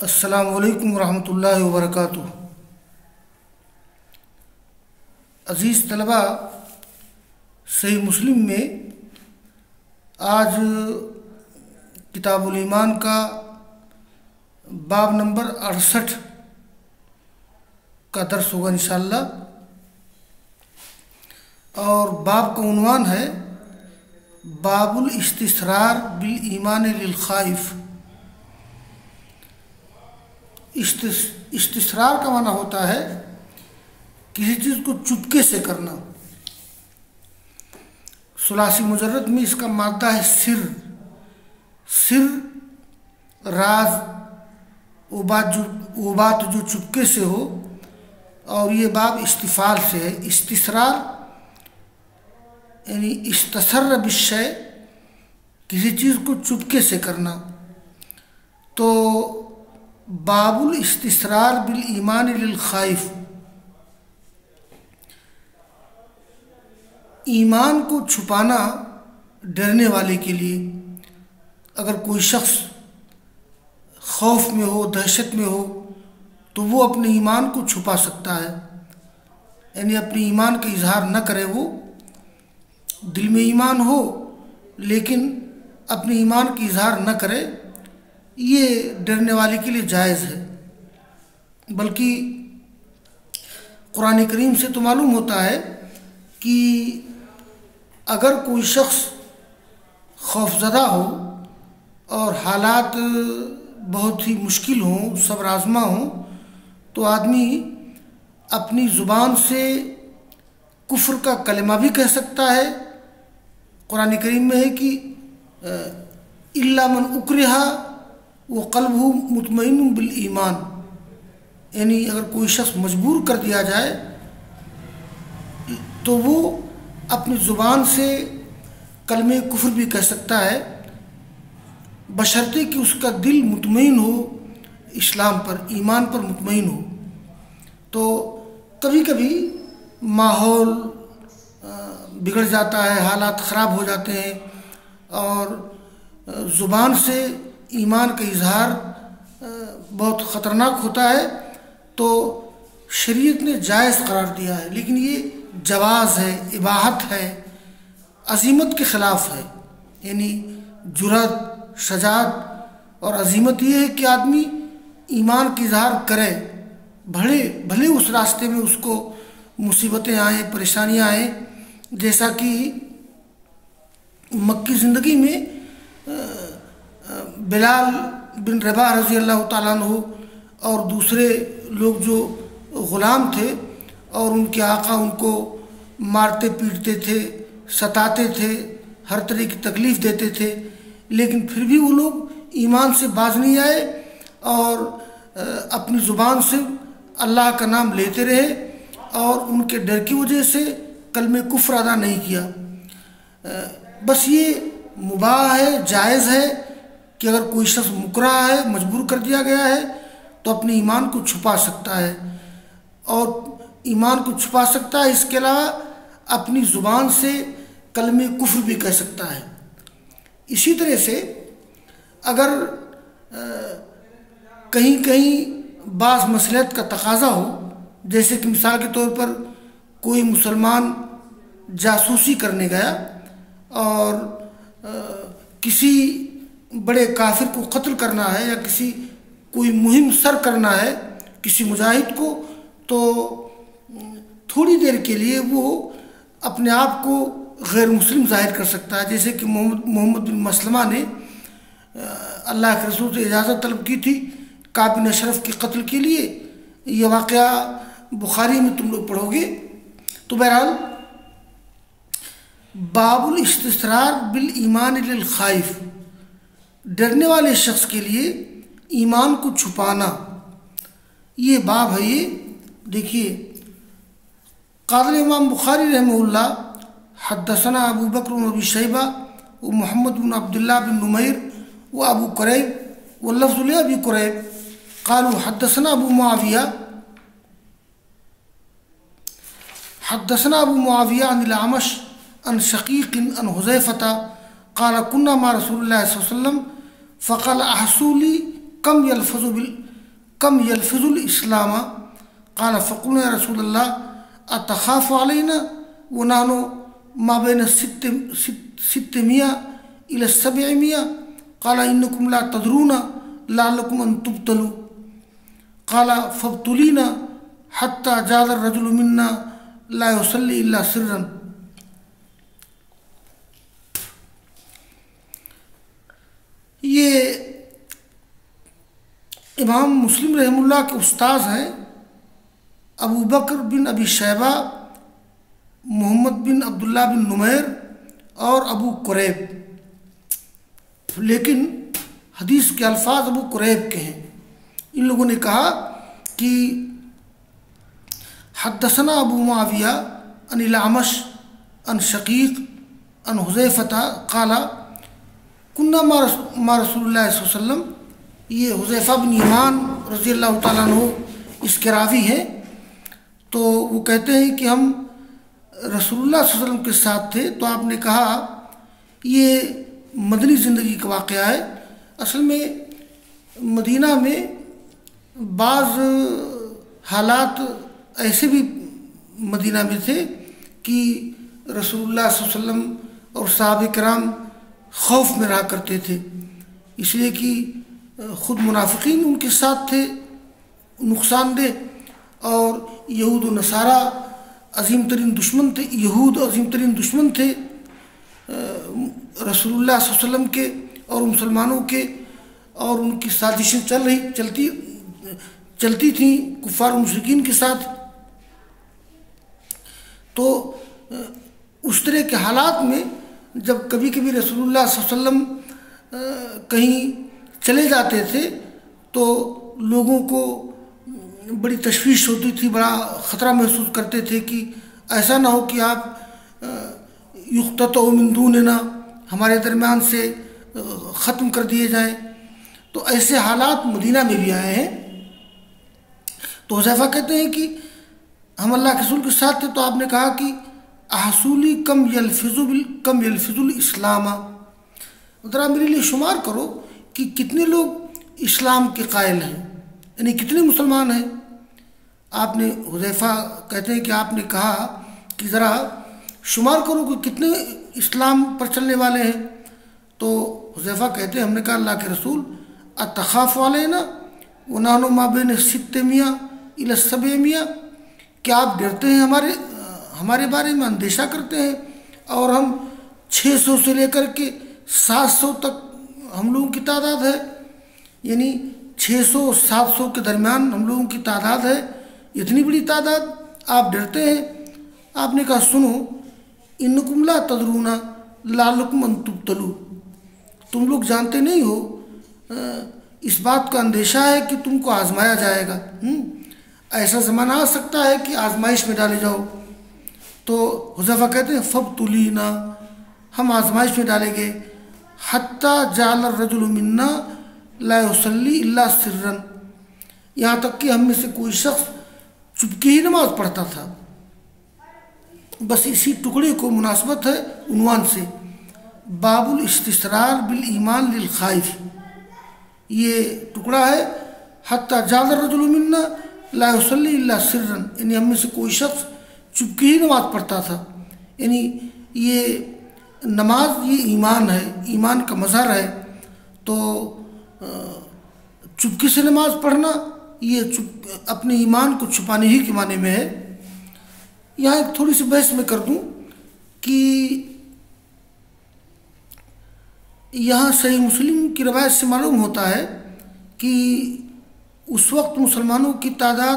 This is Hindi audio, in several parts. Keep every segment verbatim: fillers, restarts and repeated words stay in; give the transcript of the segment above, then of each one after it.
अस्सलामु अलैकुम रहमतुल्लाहि व बरकातुहू। अज़ीज़ तलबा, सही मुस्लिम में आज किताबुल ईमान का बाब नंबर अड़सठ का दर्स होगा इंशाअल्लाह। और बाब का उन्वान है बाबुल इस्तिसरार बिल ईमान लिल खाइफ। इस्तिसरार का माना होता है किसी चीज़ को चुपके से करना। सुलासी मुजर्रद में इसका मादा है सिर। सिर राज, वो बात जो वो बात जो चुपके से हो। और ये बाब इस्तिफाल से है। इस्तिसरार यानी इस्तसर बिशय, किसी चीज़ को चुपके से करना। तो बाबुल इस्तिसरार बिल ईमान लिल खाइफ, ईमान को छुपाना डरने वाले के लिए। अगर कोई शख्स खौफ में हो, दहशत में हो, तो वो अपने ईमान को छुपा सकता है, यानी अपने ईमान का इजहार न करे। वो दिल में ईमान हो लेकिन अपने ईमान का इजहार न करे, ये डरने वाले के लिए जायज़ है। बल्कि कुरान करीम से तो मालूम होता है कि अगर कोई शख्स खौफज़दा हो और हालात बहुत ही मुश्किल हों, सब्र आज़मा हों, तो आदमी अपनी ज़ुबान से कुफ्र का कलमा भी कह सकता है। कुरान करीम में है कि इल्ला मन उकरिहा वो क़ल्बुहु मुतमइन्नुन बिल ईमान, यानी अगर कोई शख्स मजबूर कर दिया जाए तो वो अपनी ज़ुबान से कलमे कुफ्र भी कह सकता है, बशर्ते कि उसका दिल मुतमईन हो, इस्लाम पर, ईमान पर मुतमईन हो। तो कभी कभी माहौल बिगड़ जाता है, हालात ख़राब हो जाते हैं और ज़ुबान से ईमान का इजहार बहुत ख़तरनाक होता है, तो शरीयत ने जायज़ करार दिया है। लेकिन ये जवाज़ है, इबाहत है, अज़ीमत के ख़िलाफ़ है। यानी जुरत, शजात और अज़ीमत ये है कि आदमी ईमान का इजहार करे, भले भले उस रास्ते में उसको मुसीबतें आएँ, परेशानियाँ आएँ। जैसा कि मक्की ज़िंदगी में बिलाल बिन रबाह रज़ी अल्लाह तआला अन्हु और दूसरे लोग जो ग़ुलाम थे और उनके आका उनको मारते पीटते थे, सताते थे, हर तरह की तकलीफ़ देते थे, लेकिन फिर भी वो लोग ईमान से बाज नहीं आए और अपनी ज़ुबान से अल्लाह का नाम लेते रहे और उनके डर की वजह से कलमे कुफ्र अदा नहीं किया। बस ये मुबाह है, जायज़ है कि अगर कोई शख्स मुकरा है, मजबूर कर दिया गया है, तो अपने ईमान को छुपा सकता है और ईमान को छुपा सकता है। इसके अलावा अपनी ज़ुबान से कलमे कुफ्र भी कह सकता है। इसी तरह से अगर कहीं कहीं बाज़ मसलहत का तकाज़ा हो, जैसे कि मिसाल के तौर पर कोई मुसलमान जासूसी करने गया और आ, किसी बड़े काफिर को कत्ल करना है या किसी कोई मुहिम सर करना है किसी मुजाहिद को, तो थोड़ी देर के लिए वो अपने आप को गैर मुस्लिम जाहिर कर सकता है। जैसे कि मोहम्मद मोहम्मद बिन मसलमा ने अल्लाह के रसूल से इजाज़त तलब की थी काब बिन अशरफ के कत्ल के लिए। यह वाक़या बुखारी में तुम लोग पढ़ोगे। तो बहरहाल बाबुल इस्तिसरार बिल ईमान लिल खाइफ, डरने वाले शख्स के लिए ईमान को छुपाना, ये बाब है। ये देखिए, क़ाज़ी इमाम बुखारी रहमहुल्लाह हद्दसना अबू बकर बिन अबी शैबा व मोहम्मद बिन अब्दुल्लाह बिन नुमैर व अबू कुरैब व लफ्ज़ु li अबी कुरैब क़ालू हद्दसना अबू मुआविया हद्दसना अबू मुआविया अनिल अमश अन शक़ीक़ अन हुज़ैफ़ता क़ाल कुन्ना मा रसूलिल्लाह सल्लल्लाहु अलैहि वसल्लम फ़क़ाल अहसूली कम यल्फ़ज़ु बिल कम यल्फिजुल इस्लामा क़ाल फ़क़ुलना या रसूलल्लाह अतख़ाफ़ु अलैना व नहनु मा बैन सित्त सित्तमिया इला सबइमिया क़ाल इन्नकुम ला तदरूना लअल्लकुम अन तुब्तलू क़ाल फ़ब्तुलीना हत्ता जादा रजुलु मिन्ना ला युसल्ली इल्ला सिर्रन। ये इमाम मुस्लिम रहमुल्लाह के उस्ताद हैं अबू बकर बिन अबी शैबा, मोहम्मद बिन अब्दुल्ला बिन नुमैर और अबू कुरैब, लेकिन हदीस के अल्फाज अबू कुरैब के हैं। इन लोगों ने कहा कि हद्दसना अबू मुआविया अनिल अमश अन शकीक अन हुज़ैफ़ता क़ाला कुन्ना मा रसूलुल्लाह सल्लल्लाहु अलैहि वसल्लम। ये हुज़ैफ़ा बिन यमान रज़ियल्लाहु ताला अन्हु इसके रावी हैं। तो वो कहते हैं कि हम रसूलुल्लाह सल्लल्लाहु अलैहि वसल्लम के साथ थे तो आपने कहा, ये मदनी ज़िंदगी का वाक़या है। असल में मदीना में बाज़ हालात ऐसे भी मदीना में थे कि रसूलुल्लाह सल्लल्लाहु अलैहि वसल्लम और सहाबा किराम खौफ में रहा करते थे, इसलिए कि ख़ुद मुनाफिकीन उनके साथ थे नुकसानदेह, और यहूद व नसारा अजीम तरीन दुश्मन थे। यहूद अजीम तरीन दुश्मन थे रसूलुल्लाह सल्लल्लाहु अलैहि वसल्लम के और मुसलमानों के, और उनकी साजिशें चल रही चलती चलती थी कुफ़ार मुशरिकीन के साथ। तो उस तरह के हालात में जब कभी कभी रसूलुल्लाह सल्लल्लाहु अलैहि वसल्लम कहीं चले जाते थे तो लोगों को बड़ी तशवीश होती थी, बड़ा ख़तरा महसूस करते थे कि ऐसा ना हो कि आप युक़्ततउ मिन दूनिना, हमारे दरमियान से ख़त्म कर दिए जाएं। तो ऐसे हालात मदीना में भी आए हैं। तो हुज़ैफ़ा कहते हैं कि हम अल्लाह के रसूल के साथ थे तो आपने कहा कि अहसूली कम यल्फिजुल कम यल्फिजुल इस्लामा, ज़रा मेरे लिए शुमार करो कि कितने लोग इस्लाम के कायल हैं, यानी कितने मुसलमान हैं। आपने हुज़ैफ़ा कहते हैं कि आपने कहा कि ज़रा शुमार करो कि कितने इस्लाम पर चलने वाले हैं। तो हुज़ैफ़ा कहते हैं हमने कहा अल्लाह के रसूल अतख़ाफ़ु अलैना व नहनु मा बैन सित्तमिया इला सबइमिया, क्या आप डरते हैं हमारे हमारे बारे में, अंदेशा करते हैं, और हम छः सौ से लेकर के सात सौ तक हम लोगों की तादाद है, यानी छः सौ सात सौ के दरमियान हम लोगों की तादाद है, इतनी बड़ी तादाद, आप डरते हैं। आपने कहा सुनो, इन्नकुम ला तदरूना लअल्लकुम अन तुब्तलू, तुम लोग जानते नहीं हो, इस बात का अंदेशा है कि तुमको आजमाया जाएगा। ऐसा ज़माना आ सकता है कि आजमाइश में डाले जाओ। तो हुज़ैफ़ा कहते हैं फ़ब्तुलीना, हम आजमाइश में डाले गए, हत्ता जाल रजुल मिन्ना ला युसल्ली इल्ला सिर्रन, यहाँ तक कि हम में से कोई शख्स चुपके ही नमाज पढ़ता था। बस इसी टुकड़े को मुनासबत है उन्वान से, बाबुल इस्तिसरार बिल ईमान लिल खाइफ, ये टुकड़ा है हत्ता जाल रजुल मिन्ना ला युसल्ली इल्ला सिर्रन, यानी हम में से कोई शख्स चुपके ही नमाज पढ़ता था। यानी ये नमाज ये ईमान है, ईमान का मज़हर है। तो चुपके से नमाज पढ़ना ये चुप अपने ईमान को छुपाने ही के माने में है। यहाँ एक थोड़ी सी बहस मैं कर दूँ कि यहाँ सही मुस्लिम की रवायत से मालूम होता है कि उस वक्त मुसलमानों की तादाद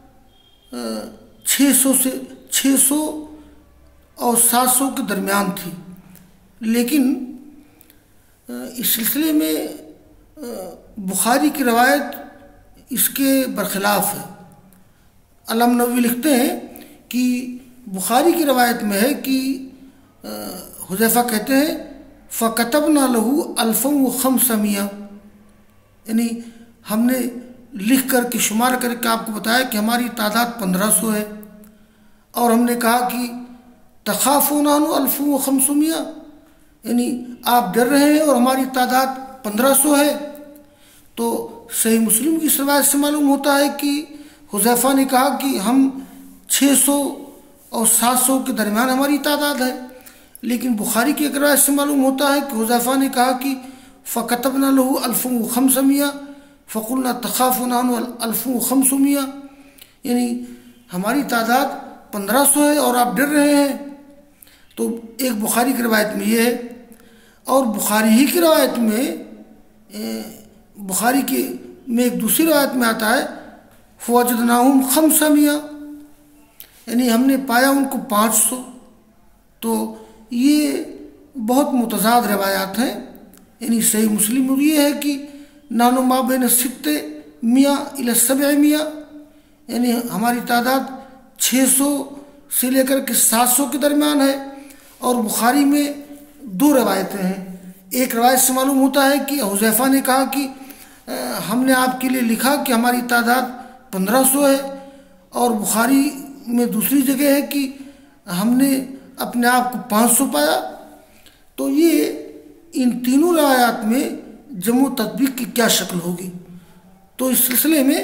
छः सौ से छः सौ और सात सौ के दरमियान थी, लेकिन इस सिलसिले में बुखारी की रवायत इसके बरखिलाफ़ है। अलम नबवी लिखते हैं कि बुखारी की रवायत में है कि हुज़ैफ़ा कहते हैं फ़कतबना लहू अल्फ़म व खमसमिया, यानी हमने लिख कर के शुमार करके आपको बताया कि हमारी तादाद पंद्रह सौ है, और हमने कहा कि तख़ाफ़ूना अल्फ़म व खमसमिया, यानी आप डर रहे हैं और हमारी तादाद पंद्रह सौ है। तो सही मुस्लिम की इस रवायत से मालूम होता है कि हुज़ैफ़ा ने कहा कि हम छः सौ और सात सौ के दरमियान हमारी तादाद है। लेकिन बुखारी की एक रवायत से मालूम होता है कि हुज़ैफ़ा ने कहा कि फ़कतबना लहू अल्फ़ुन व खम्समिया फ़क़ुलना तख़ाफ़ुना अल्फ़ुन व खम्समिया, यानी हमारी तादाद पंद्रह सौ है और आप डर रहे हैं। तो एक बुखारी की रवायत में ये है। और बुखारी ही की रवायत में बुखारी के में एक दूसरी रवायत में आता है फ़वजदनाहुम खम्समिया, यानी हमने पाया उनको पाँच सौ। तो ये बहुत मुतज़ाद रवायात हैं। यानी सही मुस्लिम में ये है कि नानो मा बैन सित्ते मियाँ इला सबअ मियाँ, यानी हमारी तादाद छः सौ से लेकर के सात सौ के दरमियान है। और बुखारी में दो रवायतें हैं। एक रवायत से मालूम होता है कि हुज़ैफ़ा ने कहा कि हमने आपके लिए लिखा कि हमारी तादाद पंद्रह सौ है। और बुखारी में दूसरी जगह है कि हमने अपने आप को पाँच सौ पाया। तो ये इन तीनों रवायात में जमो तत्बीक की क्या शक्ल होगी। तो इस सिलसिले में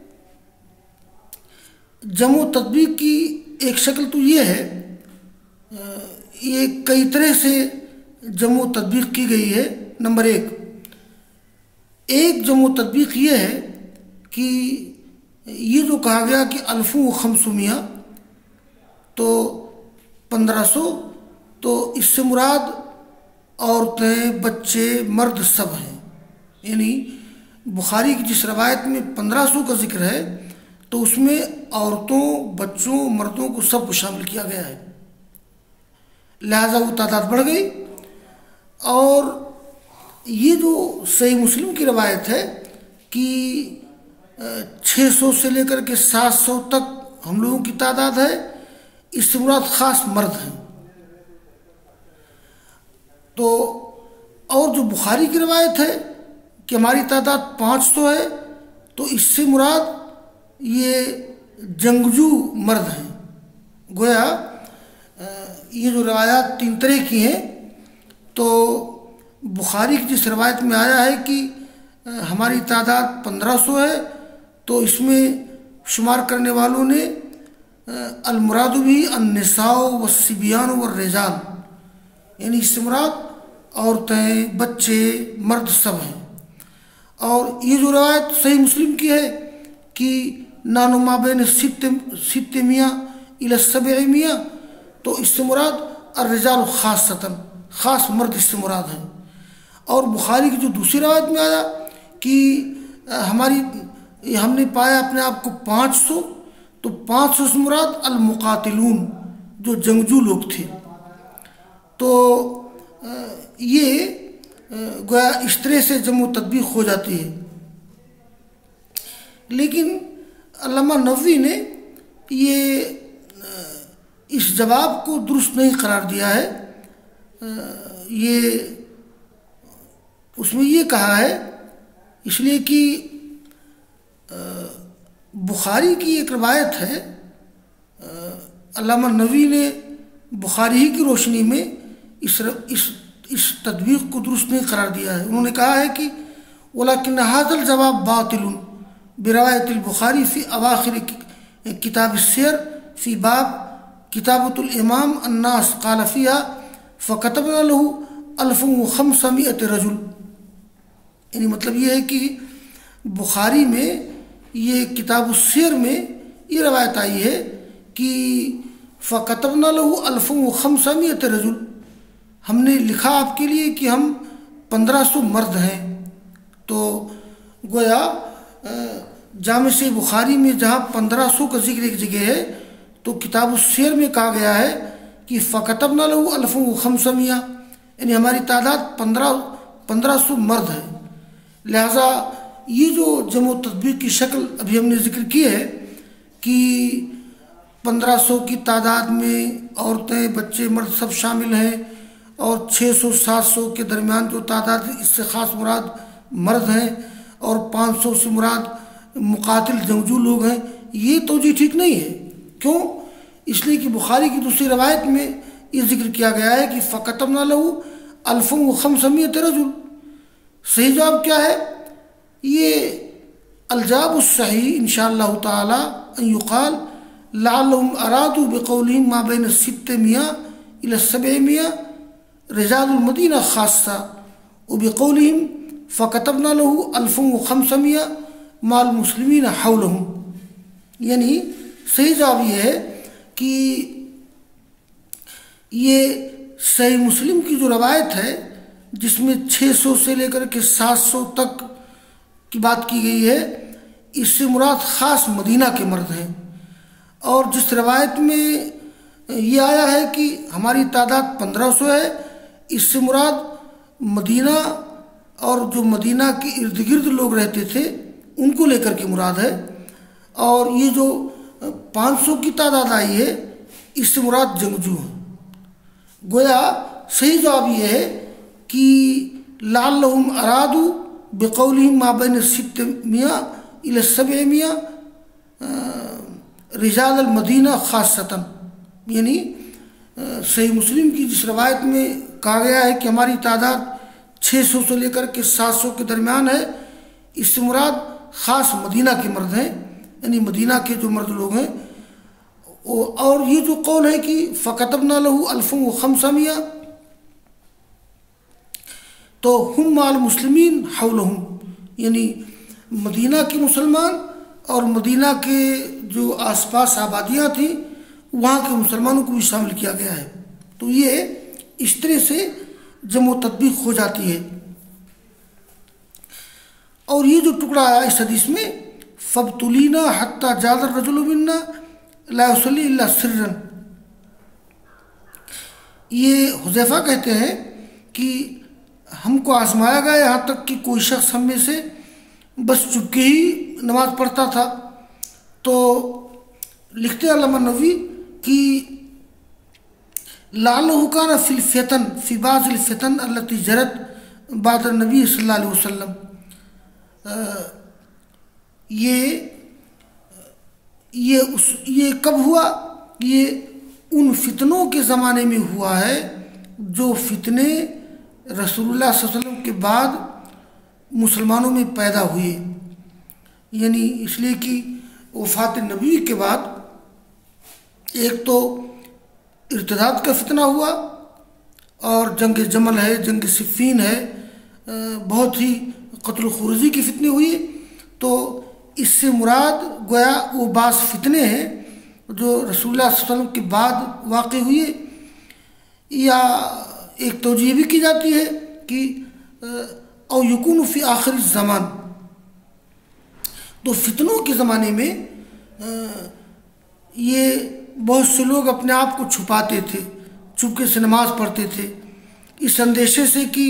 जमो तत्बीक की एक शक्ल तो ये है, ये कई तरह से जमो तत्बीक की गई है। नंबर एक एक जमो तत्बीक ये है कि ये जो कहा गया कि अल्फ़ुन व खम्सुमिया, तो पंद्रह सौ, तो इससे मुराद औरतें, बच्चे, मर्द सब हैं। यानी बुखारी की जिस रवायत में पंद्रह सौ का जिक्र है तो उसमें औरतों, बच्चों, मर्दों को सबको शामिल किया गया है, लिहाजा वो तादाद बढ़ गई। और ये जो सही मुस्लिम की रवायत है कि छः सौ से लेकर के सात सौ तक हम लोगों की तादाद है, इससे मुराद ख़ास मर्द हैं। तो और जो बुखारी की रवायत है कि हमारी तादाद पाँच सौ है, तो इससे मुराद ये जंगजू मर्द हैं। गोया ये जो रवायात तीन तरह की हैं। तो बुखारी की जिस रवायत में आया है कि हमारी तादाद पंद्रह सौ है, तो इसमें शुमार करने वालों ने अलमुरादु भी अन्निसाओ व सिबियान व रिजाल, यानी इससे मुराद औरतें, बच्चे, मर्द सब हैं। और ये जो रवायत सही मुस्लिम की है कि नानो मा बैन सित्ते सित्ते मियाँ इला सबअ मियाँ, तो इससे मुराद अर्रिजाल खासतन, ख़ास मर्द इससे मुराद है। और बुखारी की जो दूसरी रवायत में आया कि हमारी हमने पाया अपने आप को पाँच सौ, तो पाँच सौ से मुराद अल मुकातिलून, जो जंगजू लोग थे। तो ये गोया इस तरह से जम्मू तदबीक हो जाती है। लेकिन अल्लामा नववी ने ये इस जवाब को दुरुस्त नहीं करार दिया है। ये उसमें ये कहा है इसलिए कि बुखारी की एक रवायत है, अल्लामा नववी ने बुखारी ही की रोशनी में इस इस इस तदबीक को दुरुस्त नहीं करार दिया है। उन्होंने कहा है कि वलाकिन हाज़ल जवाब बातिलुन बिरवायतिल बुखारी फ़ी अवाखिर किताब सियर फ़ी बाब किताबतुल इमाम अन्नास क़ाल फ़ीहा फ़कतबना लहू अल्फ़ुन व खम्समिअत रजुल। यानी मतलब ये है कि बुखारी में ये किताब सियर में ये रवायत आई है कि फ़कतबना लहू अल्फ़ुन व खम्समिअत रजुल, हमने लिखा आपके लिए कि हम पंद्रह सौ मर्द हैं। तो गोया जामे से बुखारी में जहाँ पंद्रह सौ का जिक्र एक जगह है, तो किताब सियर में कहा गया है कि फ़कतबना लहू अल्फ़ुन व खम्समिया, यानी हमारी तादाद पंद्रह पंद्रह सौ मर्द है। लिहाजा ये जो जमो तदबीक की शक्ल अभी हमने जिक्र की है कि पंद्रह सौ की तादाद में औरतें, बच्चे, मर्द सब शामिल हैं, और छः सौ सात सौ के दरमियान जो तादाद इससे ख़ास मुराद मर्द हैं, और पाँच सौ से मुराद मुकातिल जंगजू लोग हैं, ये तो जी ठीक नहीं है। क्यों? इसलिए कि बुखारी की दूसरी रवायत में ये जिक्र किया गया है कि फ़कतबना लहू अल्फ़ुन व खम्समिअत रजुल। सही जवाब क्या है? ये अलजाबुस्सही इंशाअल्लाह ताला अन युक़ाल लअल्लहुम अरादू बिक़ौलिहिम मा बैन सित्तमिया इला सबइमिया रिजालुल मदीना खास्सा व बिक़ौलिहिम फ़कतबना लहू अल्फुन व खम्समिया माल मुस्लिमीन हौलहुम। यानी सही जवाब ये है कि ये सही मुस्लिम की जो रवायत है जिसमें छः सौ से लेकर के सात सौ तक की बात की गई है, इससे मुराद ख़ास मदीना के मर्द हैं। और जिस रवायत में ये आया है कि हमारी तादाद पंद्रह सौ है, इससे मुराद मदीना और जो मदीना के इर्द गिर्द लोग रहते थे उनको लेकर के मुराद है। और ये जो पाँच सौ की तादाद आई है, इससे मुराद जंगजू हैं। गोया सही जवाब ये है कि लअल्लहुम अरादू बिक़ौलिहिम मा बैन सित्तमिया इला सबइमिया रिजाल मदीना खासतन। यानी सही मुस्लिम की जिस रवायत में कहा गया है कि हमारी तादाद छः सौ से लेकर के सात सौ के दरमियान है, इससे मुराद ख़ास मदीना के मर्द हैं, यानी मदीना के जो मर्द लोग हैं। और ये जो कौल है कि फ़कतबना लहू अल्फुन व खम्समिया, तो हुम माल मुस्लिमीन हौलहुम, यानी मदीना के मुसलमान और मदीना के जो आसपास आबादियाँ थीं वहाँ के मुसलमानों को भी शामिल किया गया है। तो ये इस तरह से जमो तत्बीक हो जाती है। और ये जो टुकड़ा आया इस हदीस में, फबतुलीना हत्ता जादर रजुलु मिन्ना ला युसल्ली इल्ला सिर्रन, ये हुज़ैफा कहते हैं कि हमको आजमाया गया यहाँ तक कि कोई शख्स हम में से बस चुपके ही नमाज पढ़ता था। तो लिखते अल्लामा नबवी कि लअल्लहु कान फिल फ़ितन फ़ी बाज़िल फ़ितन अल्लती जरत बाद नबी सल्लल्लाहु अलैहि वसल्लम। ये ये उस ये कब हुआ? ये उन फितनों के ज़माने में हुआ है जो फितने रसूलुल्लाह सल्लल्लाहु अलैहि वसल्लम के बाद मुसलमानों में पैदा हुए। यानी इसलिए कि वफ़ात नबी के बाद एक तो इर्तिदाद का फितना हुआ और जंग जमल है, जंग सिफ़ीन है, बहुत ही क़त्ल खुर्जी की फितने हुई। तो इससे मुराद गोया वो बाज़ फितने हैं जो रसूलुल्लाह सल्लल्लाहु अलैहि वसल्लम के बाद वाक़े हुए। या एक तौजीह भी की जाती है कि औ यकुन फ़ी आखिर ज़मान, तो फितनों के ज़माने में ये बहुत से लोग अपने आप को छुपाते थे, चुपके से नमाज पढ़ते थे, इस अंदेशे से कि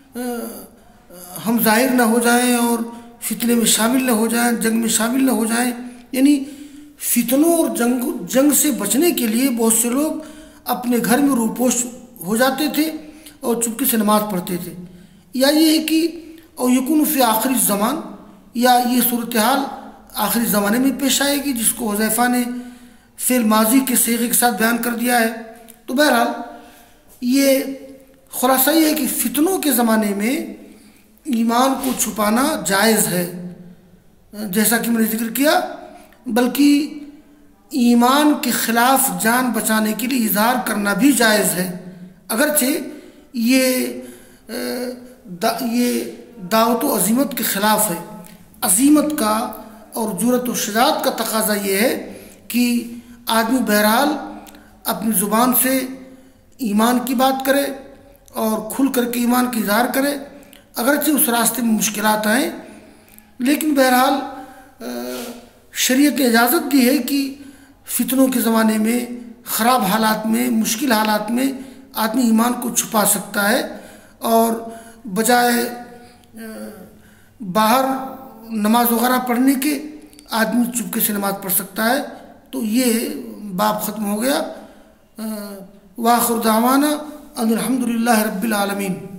हम जाहिर न हो जाएं और फितने में शामिल न हो जाएं, जंग में शामिल न हो जाएं। यानी फितनों और जंग जंग से बचने के लिए बहुत से लोग अपने घर में रूपोश हो जाते थे और चुपके से नमाज पढ़ते थे। या ये है कि और यकुन फ़ी आखिरी ज़मान, या ये सूरत हाल आखिरी ज़माने में पेश आएगी जिसको हुज़ैफा ने फ़िल माजी के सीगे के साथ बयान कर दिया है। तो बहरहाल ये खुलासा ये है कि फितनों के ज़माने में ईमान को छुपाना जायज़ है, जैसा कि मैंने जिक्र किया, बल्कि ईमान के ख़िलाफ़ जान बचाने के लिए इज़हार करना भी जायज़ है, अगरचे ये दा, ये दावत व अज़ीमत के ख़िलाफ़ है। अज़ीमत का और जुरत व शजाअत का तकाज़ा ये है कि आदमी बहरहाल अपनी ज़ुबान से ईमान की बात करे और खुल करके ईमान की इज़हार करे, अगरचे उस रास्ते में मुश्किलात आएँ, लेकिन बहरहाल शरीयत ने इजाज़त दी है कि फितनों के ज़माने में, ख़राब हालात में, मुश्किल हालात में आदमी ईमान को छुपा सकता है और बजाय बाहर नमाज वगैरह पढ़ने के आदमी चुपके से नमाज पढ़ सकता है। तो ये बाब ख़त्म हो गया। वाखिर दावाना अनिल हम्दुलिल्लाहि रब्बिल आलमीन।